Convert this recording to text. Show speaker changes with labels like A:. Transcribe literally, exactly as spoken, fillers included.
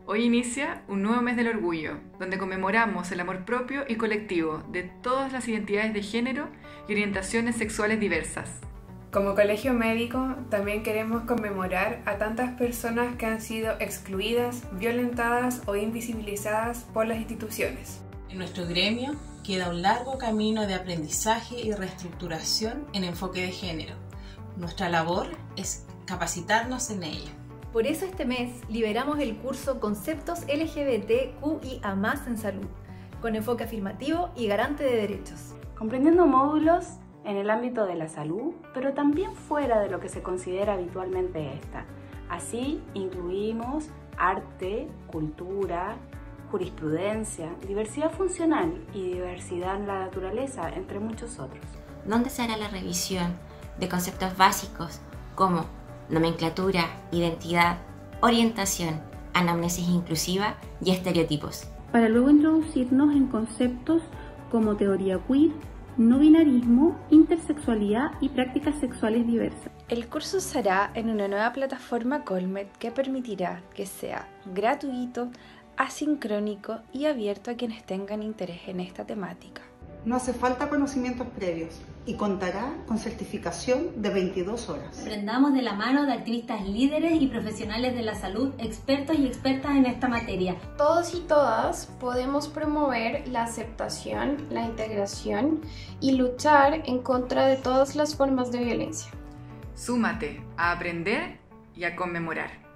A: Hoy inicia un nuevo mes del orgullo, donde conmemoramos el amor propio y colectivo de todas las identidades de género y orientaciones sexuales diversas.
B: Como colegio médico, también queremos conmemorar a tantas personas que han sido excluidas, violentadas o invisibilizadas por las instituciones.
C: En nuestro gremio queda un largo camino de aprendizaje y reestructuración en enfoque de género. Nuestra labor es capacitarnos en ello.
D: Por eso este mes liberamos el curso Conceptos L G B T Q I A más en salud, con enfoque afirmativo y garante de derechos.
E: Comprendiendo módulos en el ámbito de la salud, pero también fuera de lo que se considera habitualmente esta. Así incluimos arte, cultura, jurisprudencia, diversidad funcional y diversidad en la naturaleza, entre muchos otros.
F: Donde se hará la revisión de conceptos básicos como nomenclatura, identidad, orientación, anamnesis inclusiva y estereotipos.
G: Para luego introducirnos en conceptos como teoría queer, no binarismo, intersexualidad y prácticas sexuales diversas.
B: El curso se hará en una nueva plataforma Colmet que permitirá que sea gratuito, asincrónico y abierto a quienes tengan interés en esta temática.
H: No hace falta conocimientos previos y contará con certificación de veintidós horas.
I: Aprendamos de la mano de activistas líderes y profesionales de la salud, expertos y expertas en esta materia.
J: Todos y todas podemos promover la aceptación, la integración y luchar en contra de todas las formas de violencia.
A: Súmate a aprender y a conmemorar.